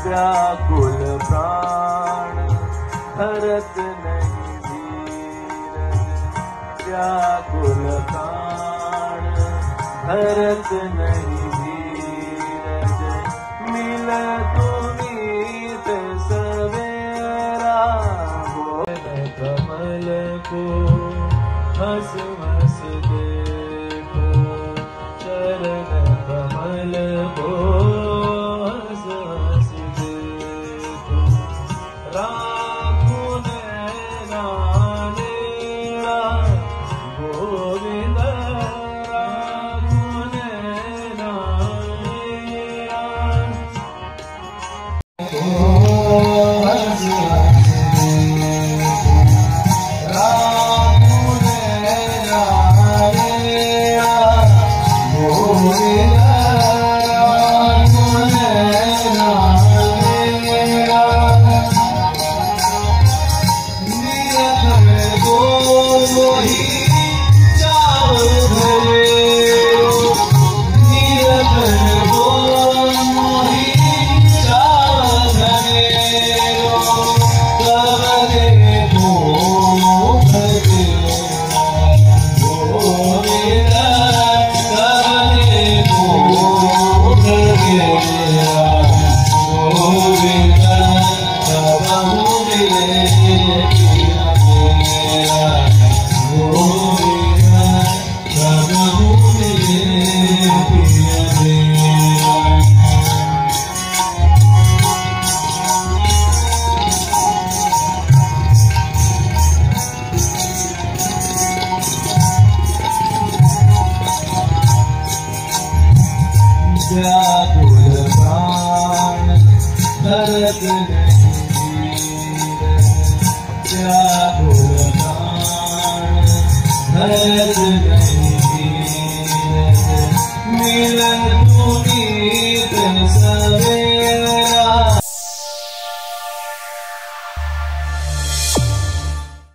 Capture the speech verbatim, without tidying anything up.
व्याकुल प्राण धरत नहीं धीरज, व्याकुल प्राण धरत नहीं धीरज। मिल तुम्हीत सवेरा बोल कमल को हंस हंस देखो, चरण कमल को हंस हंस देखो। राखो नैना नीरा गोविंद, राखो नैना नीरा हंस हंस देखो। राखो नैना नीरा गोविंद, राखो नैना नीरा। निरखन को ही चावल धरे, निरखन को ही चावल धरे। तब देखो भगे गोविंद, तब देखो भगे गोविंद। तब मिले पिया मेरा गोविंद, तब मिले पिया मेरा। व्याकुल प्राण धरत नहीं धीरज, व्याकुल प्राण धरत